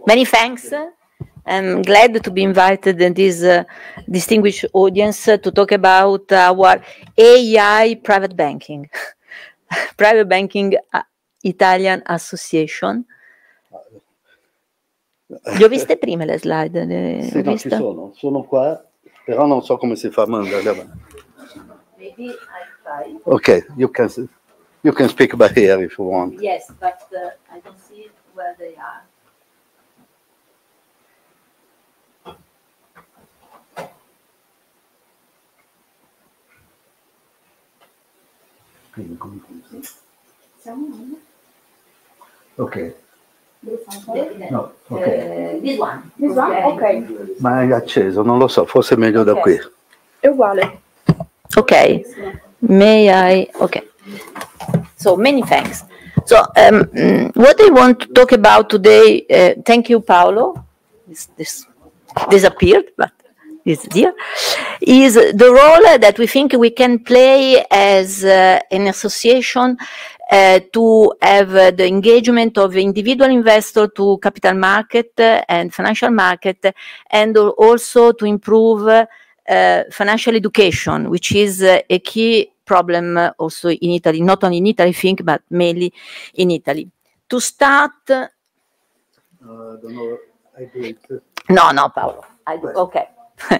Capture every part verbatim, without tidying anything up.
Many thanks. I'm glad to be invited in this uh, distinguished audience uh, to talk about our A I private banking, private banking uh, Italian Association. Le ho viste prima le slide? Le, sì, no, ci sono, sono qua, però non so come si fa a mandare avanti. Maybe I try. Ok, you can, you can speak by here if you want. Yes, but uh, I don't see where they are. Ok. No, okay. Uh, this one. This one? Ok. Ma è acceso, non lo so, forse è meglio okay. da qui. È uguale. Ok. May I? Okay. So many thanks. So um, what I want to talk about today, uh, thank you, Paolo. This, this disappeared, but is here, is the role that we think we can play as uh, an association uh, to have uh, the engagement of individual investor to capital market uh, and financial market, and also to improve uh, financial education, which is uh, a key problem uh, also in Italy, not only in Italy, I think, but mainly in Italy. To start... Uh, I don't know, I do it. No, no, Paolo. I do, okay.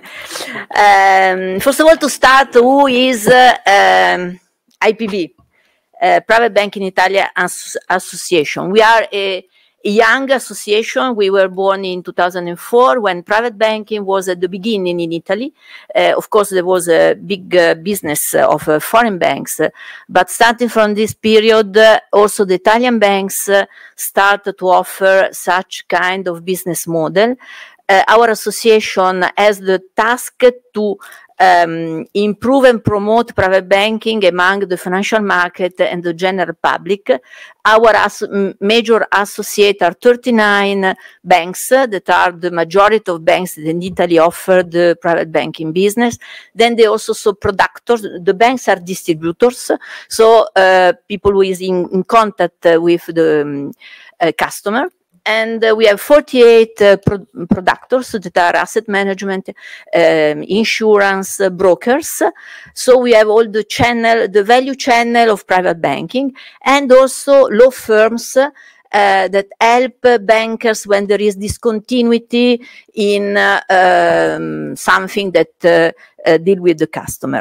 um, first of all, to start, who is uh, um, I P B, uh, Private Banking Italia As Association? We are a, a young association. We were born in two thousand four when private banking was at the beginning in Italy. Uh, of course, there was a big uh, business of uh, foreign banks, uh, but starting from this period, uh, also the Italian banks uh, started to offer such kind of business model. Uh, our association has the task to um, improve and promote private banking among the financial market and the general public. Our as major associates are thirty-nine banks uh, that are the majority of banks that in Italy offer the private banking business. Then they also saw productors. The banks are distributors, so uh, people who is in, in contact uh, with the um, uh, customer. And uh, we have forty-eight uh, pro productors that are asset management, um, insurance, uh, brokers. So we have all the channel, the value channel of private banking, and also law firms uh, that help uh, bankers when there is discontinuity in uh, um, something that uh, uh, deal with the customer.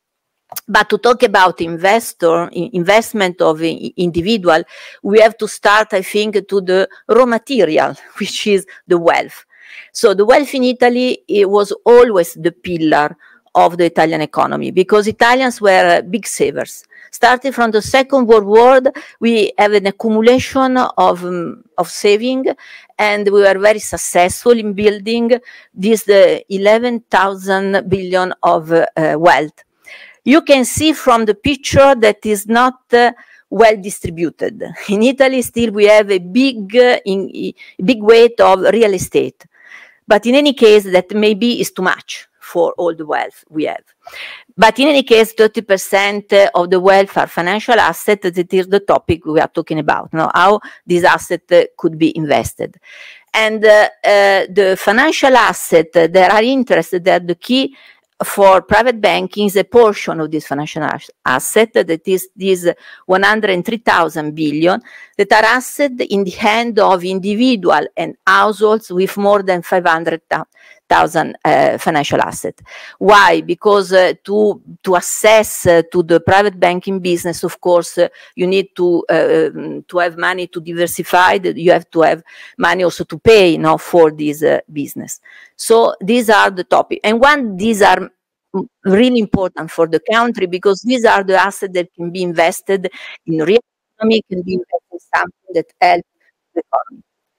But to talk about investor investment of individual, we have to start, I think, to the raw material, which is the wealth. So the wealth in Italy, it was always the pillar of the Italian economy, because Italians were big savers. Starting from the Second World War, we have an accumulation of, um, of saving, and we were very successful in building this uh, eleven thousand billion of uh, wealth. You can see from the picture that is not uh, well distributed. In Italy, still we have a big, uh, in, big weight of real estate. But in any case, that maybe is too much for all the wealth we have. But in any case, thirty percent of the wealth are financial assets. That is the topic we are talking about, now, how these assets uh, could be invested. And uh, uh, the financial assets that are interested, they are the key for private banking is a portion of this financial asset, that is this one hundred three thousand billion, that are assets in the hand of individual and households with more than five hundred thousand uh, financial assets. Why? Because uh, to, to access uh, to the private banking business, of course, uh, you need to, uh, to have money to diversify, you have to have money also to pay, you know, for this uh, business. So these are the topics. And one, these are really important for the country, because these are the assets that can be invested in real economy, can be invested in something that helps the economy.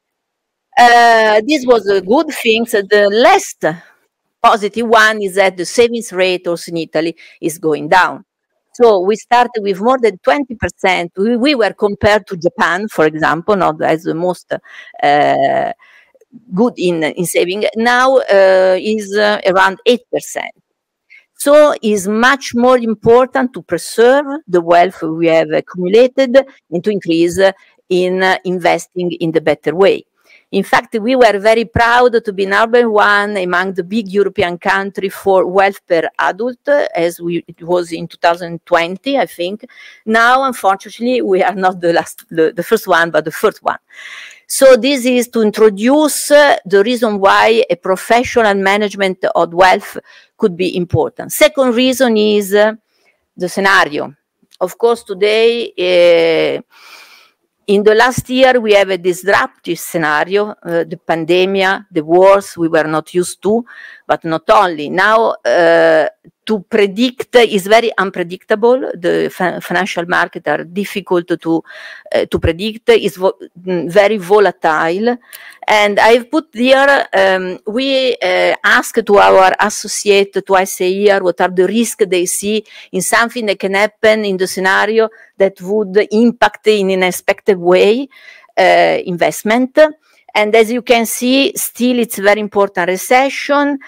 Uh, this was a good thing. The last positive one is that the savings rate also in Italy is going down. So we started with more than twenty percent. We, we were compared to Japan, for example, not as the most uh, good in, in saving. Now uh, is uh, around eight percent. So it's much more important to preserve the wealth we have accumulated and to increase in uh, investing in the better way. In fact, we were very proud to be number one among the big European countries for wealth per adult, as we, it was in two thousand twenty, I think. Now, unfortunately, we are not the last, the, the first one, but the first one. So this is to introduce uh, the reason why a professional management of wealth could be important. Second reason is uh, the scenario. Of course, today, uh, in the last year, we have a disruptive scenario, uh, the pandemic, the wars we were not used to, but not only. Now, uh, to predict is very unpredictable. The fa financial markets are difficult to, uh, to predict, is vo very volatile. And I've put here, um, we uh, ask to our associate twice a year what are the risks they see in something that can happen in the scenario that would impact in an unexpected way uh, investment. And as you can see, still it's very important recession,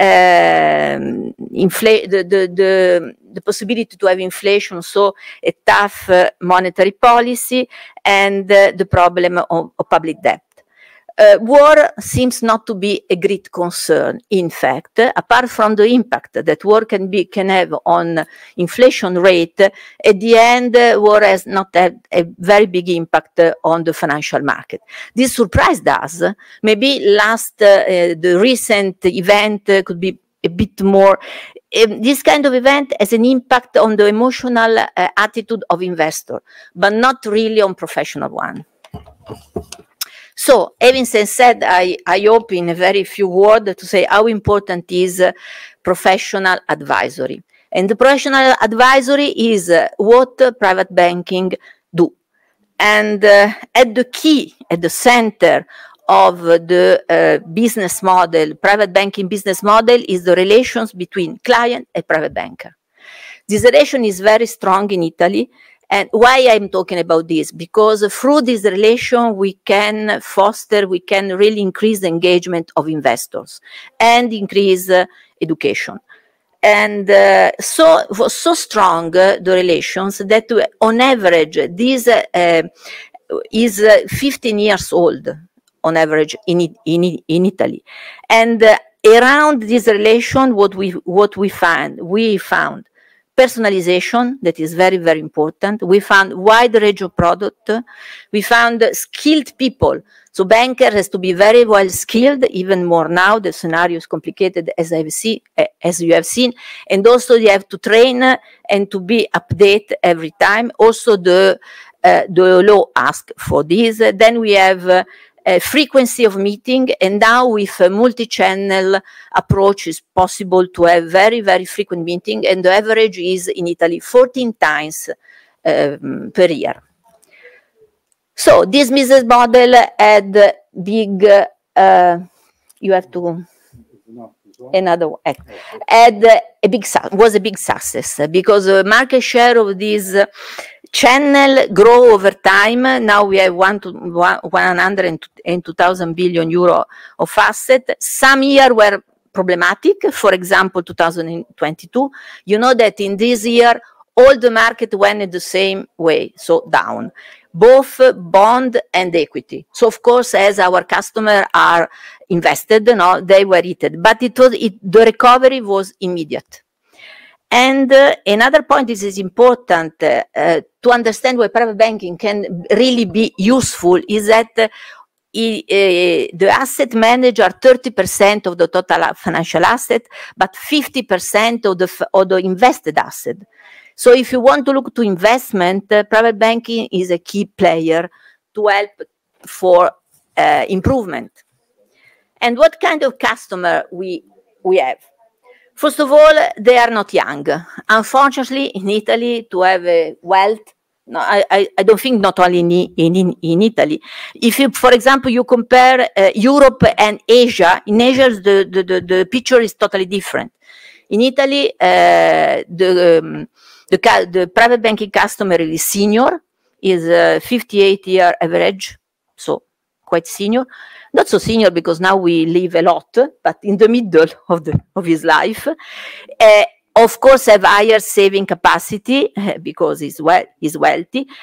um, infl the, the, the, the possibility to have inflation, so a tough uh, monetary policy, and uh, the problem of, of public debt. Uh, war seems not to be a great concern. In fact, apart from the impact that war can be can have on inflation rate, at the end, uh, war has not had a very big impact uh, on the financial market. This surprised us. Maybe last uh, uh, the recent event uh, could be a bit more. Um, this kind of event has an impact on the emotional uh, attitude of investor, but not really on professional one. So, having said, I, I hope in a very few words to say how important is uh, professional advisory. And the professional advisory is uh, what uh, private banking do. And uh, at the key, at the center of uh, the uh, business model, private banking business model, is the relations between client and private banker. This relation is very strong in Italy. And why I'm talking about this? Because through this relation, we can foster, we can really increase the engagement of investors and increase uh, education. And uh, so it was so strong, uh, the relations, that uh, on average, this uh, uh, is uh, fifteen years old, on average, in, in, in Italy. And uh, around this relation, what we, what we find, we found personalization, that is very, very important. We found wide range of product. We found skilled people. So banker has to be very well skilled, even more now. The scenario is complicated, as I've seen, as you have seen. And also you have to train and to be updated every time. Also the, uh, the law asks for this. Then we have uh, Uh, frequency of meeting, and now with a multi-channel approach is possible to have very, very frequent meeting, and the average is in Italy fourteen times um, per year. So this business model had big, uh, you have to, another one, had a big, was a big success, because the market share of this uh, channel grow over time. Now we have one to one hundred two thousand billion euro of asset. Some year were problematic. For example, two thousand twenty-two. You know that in this year, all the market went in the same way, so down, both bond and equity. So of course, as our customers are invested, no, they were hit. But it was it, the recovery was immediate. And uh, another point is, is important uh, uh, to understand why private banking can really be useful is that uh, he, uh, the asset manager thirty percent of the total financial asset, but fifty percent of the, of the invested asset. So if you want to look to investment, uh, private banking is a key player to help for uh, improvement. And what kind of customer we, we have? First of all, they are not young. Unfortunately, in Italy, to have a wealth, no, I, I don't think not only in, in, in Italy. If you, for example, you compare uh, Europe and Asia, in Asia, the, the, the, the picture is totally different. In Italy, uh, the, um, the, the private banking customer is senior, is uh, fifty-eight year average, so quite senior. Not so senior because now we live a lot, but in the middle of, the, of his life. Uh, of course, have higher saving capacity uh, because he's, well, he's wealthy.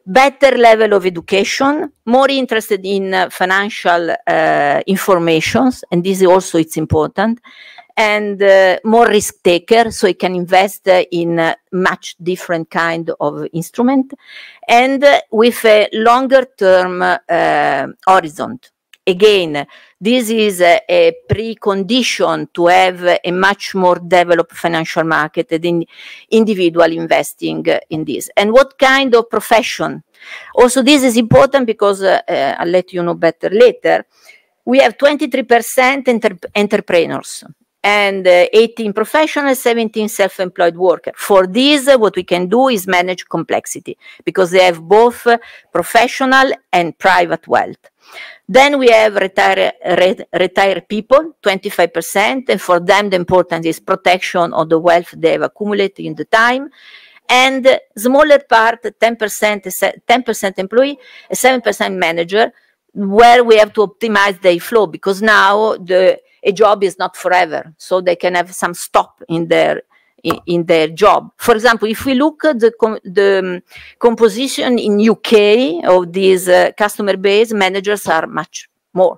better level of education, more interested in uh, financial uh, informations, and this also it's important, and uh, more risk taker, so he can invest uh, in uh, much different kind of instrument, and uh, with a longer term uh, horizon. Again, this is a, a precondition to have a much more developed financial market and in individual investing in this. And what kind of profession? Also, this is important because uh, uh, I'll let you know better later. We have twenty-three percent enter entrepreneurs and uh, eighteen professionals, seventeen self-employed workers. For this, uh, what we can do is manage complexity because they have both uh, professional and private wealth. Then we have retired re, retire people, twenty-five percent, and for them the important is protection of the wealth they have accumulated in the time. And uh, smaller part, ten percent, ten percent employee, seven percent manager, where we have to optimize their flow because now the a job is not forever, so they can have some stop in their in, in their job. For example, if we look at the com the um, composition in U K of this uh, customer base, managers are much more.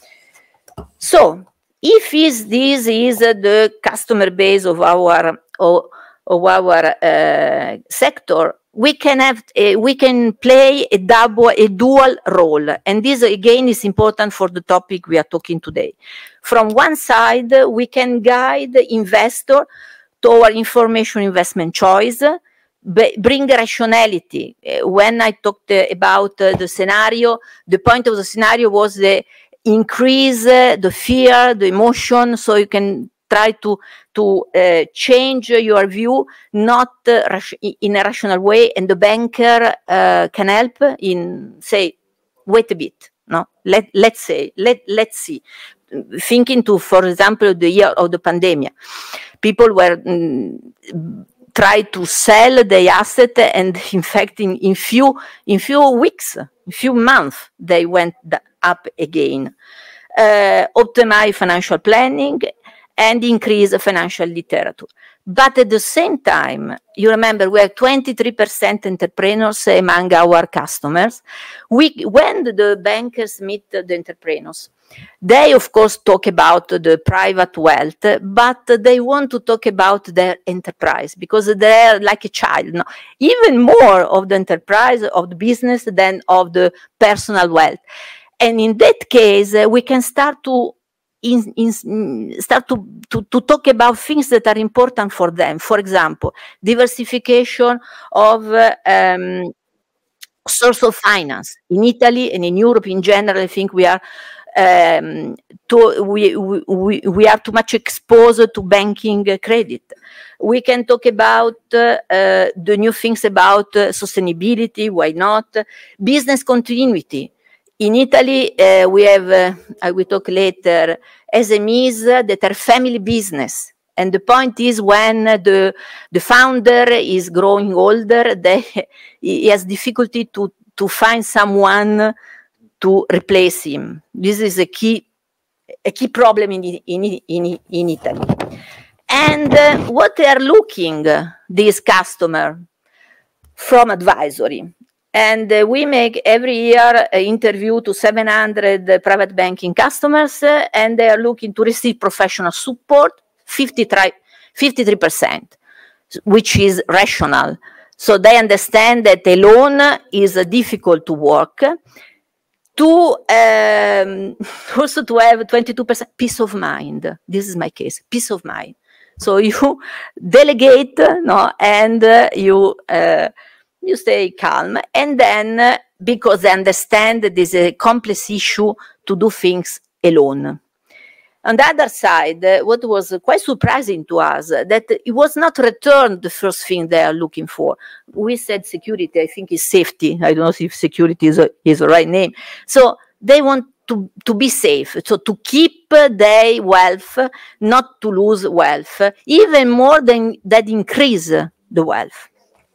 So, if is this is uh, the customer base of our of, of our uh, sector, we can have a, we can play a double a dual role, and this again is important for the topic we are talking today. From one side, we can guide the investor toward information investment choice, bring rationality. When I talked about the scenario, the point of the scenario was the increase the fear, the emotion, so you can try to to uh, change your view, not uh, in a rational way, and the banker uh, can help in say, wait a bit, no, let let's say, let let's see, thinking to, for example, the year of the pandemic, people were mm, try to sell their asset, and in fact, in in few in few weeks, in few months, they went up again. Uh, optimize financial planning and increase financial literature. But at the same time, you remember we have twenty-three percent entrepreneurs among our customers. We, when the bankers meet the entrepreneurs, they of course talk about the private wealth, but they want to talk about their enterprise because they're like a child. No? Even more of the enterprise, of the business than of the personal wealth. And in that case, uh, we can start to in, in, start to, to, to talk about things that are important for them. For example, diversification of uh, um, source of finance. In Italy and in Europe in general, I think we are um, to, we, we, we are too much exposed to banking credit. We can talk about uh, uh, the new things about uh, sustainability, why not? Business continuity. In Italy, uh, we have, uh, I will talk later, S M Es that are family business. And the point is when the, the founder is growing older, they, he has difficulty to, to find someone to replace him. This is a key, a key problem in, in, in, in Italy. And uh, what they are looking, this customer, from advisory. And uh, we make every year an interview to seven hundred uh, private banking customers, uh, and they are looking to receive professional support, fifty-three percent, which is rational. So they understand that a loan is uh, difficult to work. To um, also to have twenty-two percent peace of mind. This is my case, peace of mind. So you delegate, no, and uh, you. Uh, You stay calm, and then uh, because they understand that this is a complex issue to do things alone. On the other side, uh, what was quite surprising to us, uh, that it was not returned the first thing they are looking for. We said security, I think it's safety. I don't know if security is, a, is the right name. So they want to, to be safe, so to keep their wealth, not to lose wealth, even more than that increase the wealth.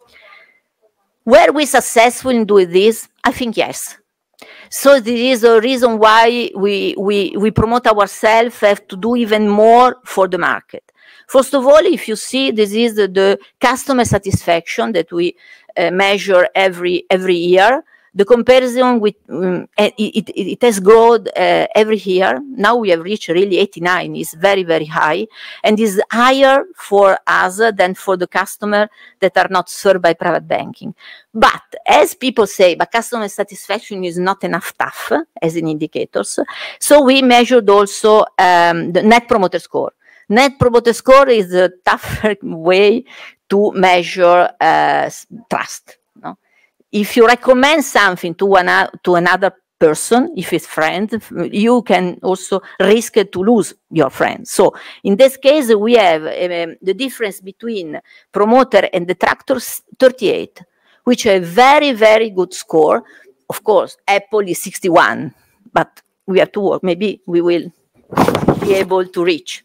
Were we successful in doing this? I think yes. So there is a reason why we, we, we promote ourselves have to do even more for the market. First of all, if you see, this is the, the customer satisfaction that we uh, measure every every year. The comparison with um, it, it, it has grown uh, every year. Now we have reached really eighty-nine. It's very, very high, and is higher for us than for the customer that are not served by private banking. But as people say, but customer satisfaction is not enough tough as an indicators. So we measured also um, the Net Promoter Score. Net Promoter Score is a tougher way to measure uh, trust. No? If you recommend something to one to another person, if it's friend, you can also risk to lose your friend. So in this case, we have um, the difference between promoter and detractors thirty-eight, which is a very, very good score. Of course, Apple is sixty-one, but we have to work. Maybe we will be able to reach.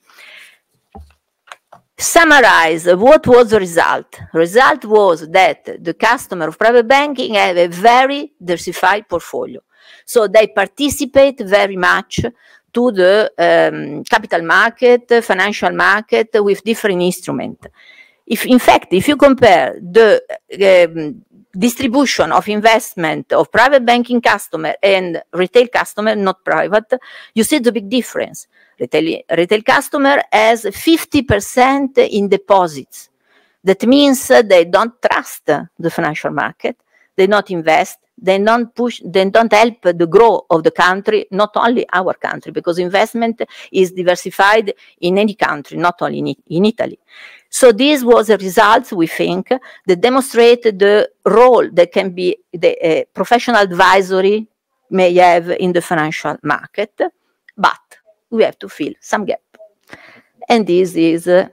Summarize, what was the result? Result was that the customer of private banking have a very diversified portfolio. So they participate very much to the um, capital market, financial market with different instruments. If, in fact, if you compare the um, distribution of investment of private banking customer and retail customer, not private, you see the big difference. Retail, retail customer has fifty percent in deposits. That means uh, they don't trust uh, the financial market, they not invest, they don't push, they don't help the growth of the country, not only our country, because investment is diversified in any country, not only in, in Italy. So this was a result, we think, that demonstrated the role that can be the uh, professional advisory may have in the financial market, but we have to fill some gap. And this is, uh,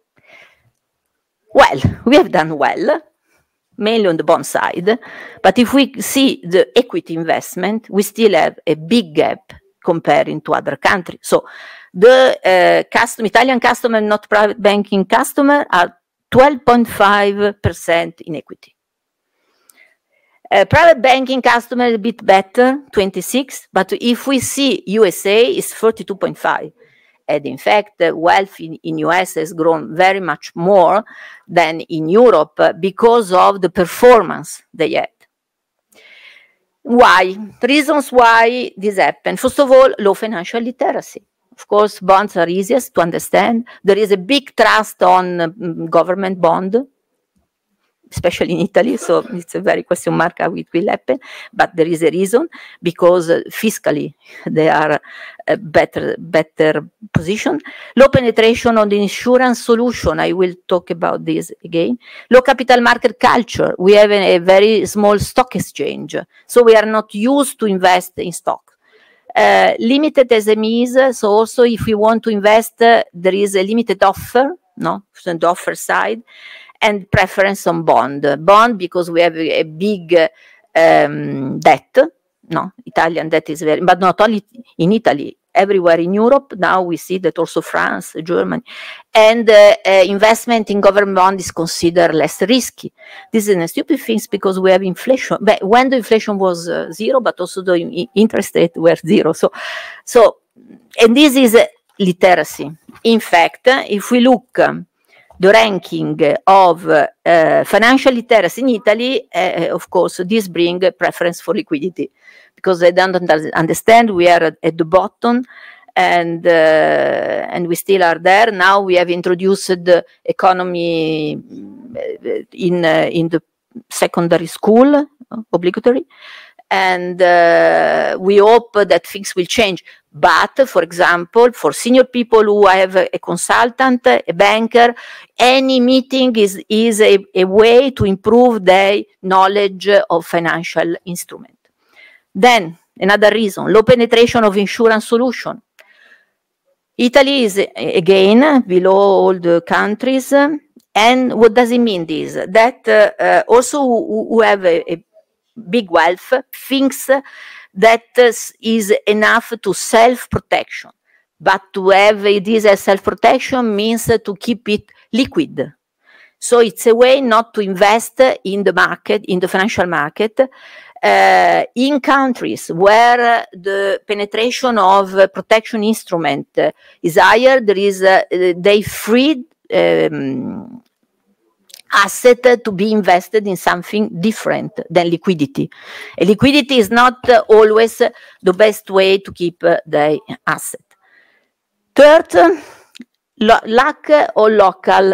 well, we have done well, mainly on the bond side, but if we see the equity investment, we still have a big gap comparing to other countries. So the uh, custom, Italian customer, not private banking customer, are twelve point five percent in equity. Uh, private banking customer a bit better, twenty-six, but if we see U S A, it's thirty-two point five. And in fact, uh, wealth in, in U S has grown very much more than in Europe uh, because of the performance they had. Why? Reasons why this happened. First of all, low financial literacy. Of course, bonds are easiest to understand. There is a big trust on um, government bond, especially in Italy, so it's a very question mark how it will happen, but there is a reason, because uh, fiscally they are a better, better position. Low penetration on the insurance solution, I will talk about this again. Low capital market culture, we have a, a very small stock exchange, so we are not used to invest in stock. Uh, limited S M Es, so also if we want to invest, uh, there is a limited offer, no, from the offer side, and preference on bond. Bond because we have a, a big um, debt, no, Italian debt is very, but not only in Italy, everywhere in Europe, now we see that also France, Germany, and uh, uh, investment in government bond is considered less risky. This is a stupid thing because we have inflation, but when the inflation was uh, zero, but also the interest rate were zero. So, so and this is uh, literacy. In fact, uh, if we look um, the ranking of uh, financial literacy in Italy, uh, of course, this brings a preference for liquidity, because they don't understand we are at, at the bottom, and uh, and we still are there. Now we have introduced the economy in uh, in the secondary school, uh, obligatory, and uh, we hope that things will change. But, for example, for senior people who have a, a consultant, a banker, any meeting is, is a, a way to improve their knowledge of financial instruments. Then, another reason, low penetration of insurance solution. Italy is, again, below all the countries. And what does it mean, this? That uh, uh, also who, who have a, a big wealth thinks that is enough to self-protection. But to have this as self-protection means to keep it liquid. So it's a way not to invest in the market, in the financial market. Uh, in countries where the penetration of protection instrument is higher, there is uh, they freed um, asset to be invested in something different than liquidity. And liquidity is not uh, always the best way to keep uh, the asset. Third, lo lack of local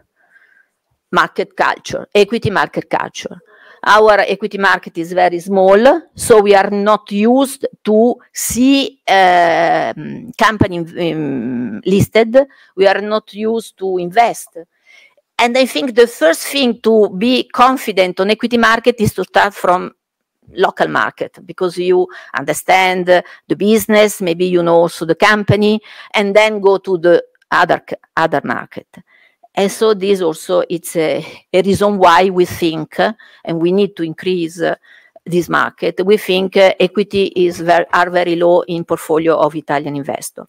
market culture, equity market culture. Our equity market is very small, so we are not used to see uh, company um, listed. We are not used to invest. And I think the first thing to be confident on equity market is to start from local market, because you understand the business, maybe you know also the company, and then go to the other, other market. And so this also, it's a, a reason why we think, uh, and we need to increase uh, this market. We think uh, equity is very, are very low in portfolio of Italian investor.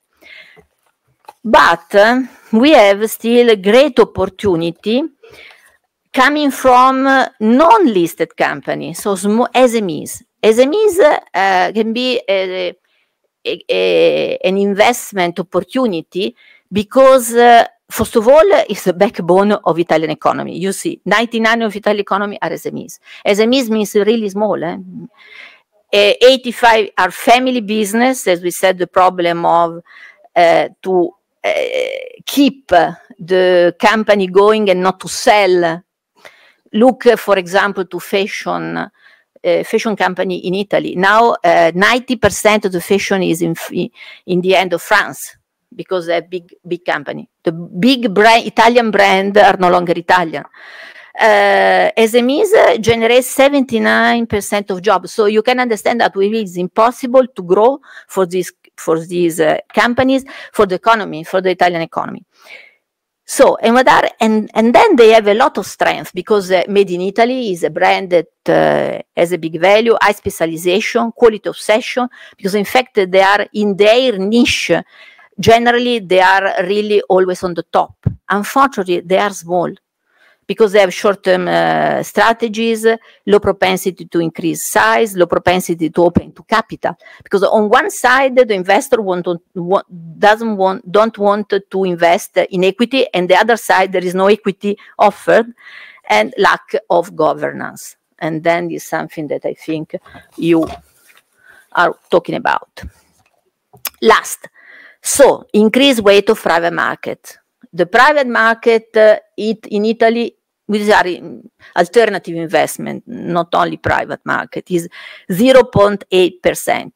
But uh, we have still a great opportunity coming from uh, non-listed companies, so small S M Es. S M Es uh, can be a, a, a, an investment opportunity because uh, first of all, it's the backbone of Italian economy. You see, ninety-nine of Italian economy are S M Es. S M Es means really small. Eh? Uh, eighty-five are family business, as we said, the problem of uh, to uh, keep the company going and not to sell. Look, uh, for example, to fashion, uh, fashion company in Italy. Now, uh, ninety percent of the fashion is in, in the end of France, because they're big, big company. The big brand, Italian brand are no longer Italian. Uh, S M Es uh, generate seventy-nine percent of jobs. So you can understand that it is impossible to grow for these, for these uh, companies, for the economy, for the Italian economy. So, and, what are, and, and then they have a lot of strength, because uh, Made in Italy is a brand that uh, has a big value, high specialization, quality obsession, because in fact they are in their niche. Generally, they are really always on the top. Unfortunately, they are small because they have short-term uh, strategies, low propensity to increase size, low propensity to open to capital. Because on one side, the investor want to, want, doesn't want, don't want to invest in equity, and the other side, there is no equity offered, and lack of governance. And then is something that I think you are talking about. Last. So, increased weight of private market. The private market uh, it, in Italy, these are alternative investment, not only private market, is zero point eight percent.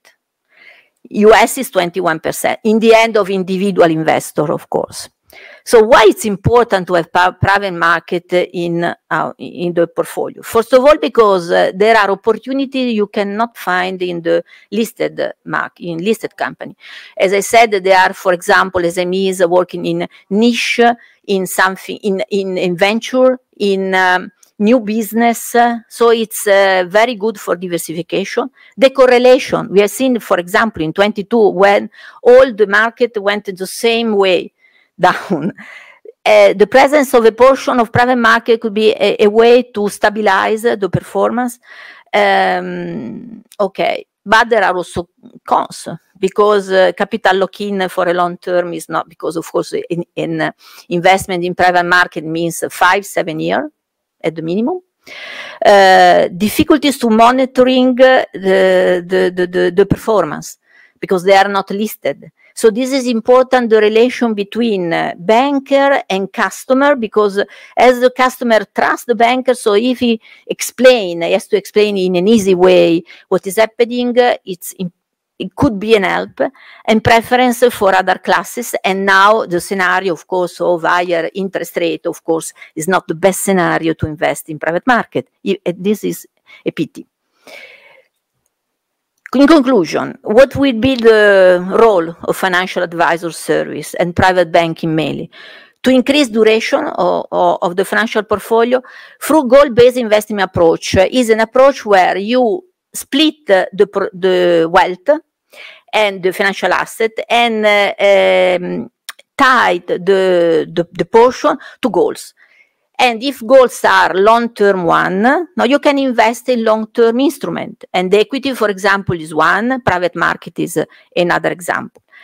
U S is twenty-one percent, in the end of individual investor, of course. So why it's important to have private market in, uh, in the portfolio? First of all, because uh, there are opportunities you cannot find in the listed market, in listed company. As I said, there are, for example, S M Es working in niche, in something, in, in, in venture, in um, new business. So it's uh, very good for diversification. The correlation, we have seen, for example, in twenty-two, when all the market went the same way down. Uh, the presence of a portion of private market could be a, a way to stabilize the performance. Um, okay, but there are also cons, because uh, capital lock-in for a long term is not, because of course in, in uh, investment in private market means five, seven years at the minimum. Uh, difficulties to monitoring uh, the, the, the, the, the performance, because they are not listed. So this is important, the relation between uh, banker and customer, because as the customer trusts the banker, so if he explain, he has to explain in an easy way what is happening, uh, it's it could be an help, and preference for other classes. And now the scenario, of course, of higher interest rate, of course, is not the best scenario to invest in private market. This is a pity. In conclusion, what will be the role of financial advisor service and private banking mainly? To increase duration of, of, of the financial portfolio through goal-based investing approach is an approach where you split the, the wealth and the financial asset and uh, um, tied the, the, the portion to goals. And if goals are long-term one, now you can invest in long-term instrument. And equity, for example, is one, private market is another example.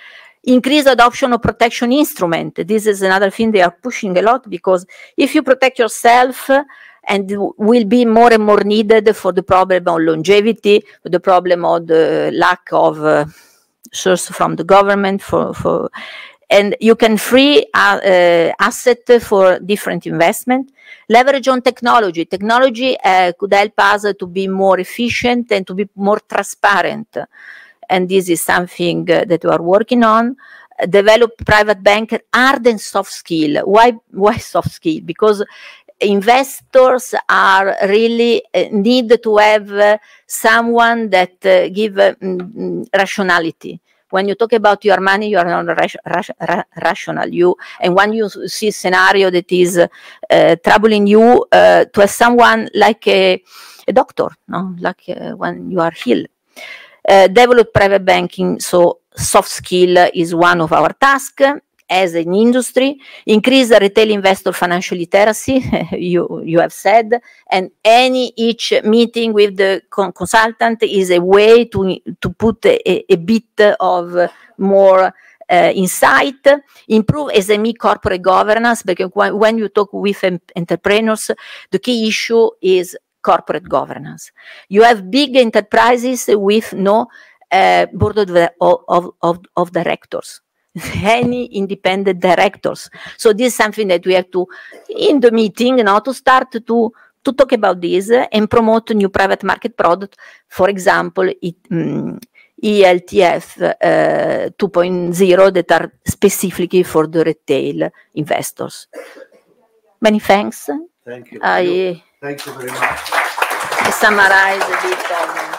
Increase adoption of protection instrument. This is another thing they are pushing a lot, because if you protect yourself, and will be more and more needed for the problem of longevity, for the problem of the lack of uh, source from the government, for, for and you can free uh, uh, asset for different investment. Leverage on technology. Technology uh, could help us to be more efficient and to be more transparent. And this is something uh, that we are working on. Uh, develop private banker hard and soft skill. Why, why soft skill? Because investors are really uh, need to have uh, someone that uh, give uh, mm, rationality. When you talk about your money, you are not ras ras ra rational. You and when you see a scenario that is uh, troubling you, uh, to have someone like a, a doctor, no, like uh, when you are ill. Uh, develop private banking, so soft skill is one of our tasks. As an industry, increase the retail investor financial literacy, you, you have said, and any each meeting with the con consultant is a way to, to put a, a bit of more uh, insight. Improve S M E corporate governance, because when, when you talk with entrepreneurs, the key issue is corporate governance. You have big enterprises with no uh, board of, of, of, of directors. Any independent directors. So this is something that we have to, in the meeting, you know, to start to, to talk about this and promote new private market product. For example, it, um, E L T F uh, two point oh that are specifically for the retail investors. Many thanks. Thank you. I, Thank you very much. I summarize a bit of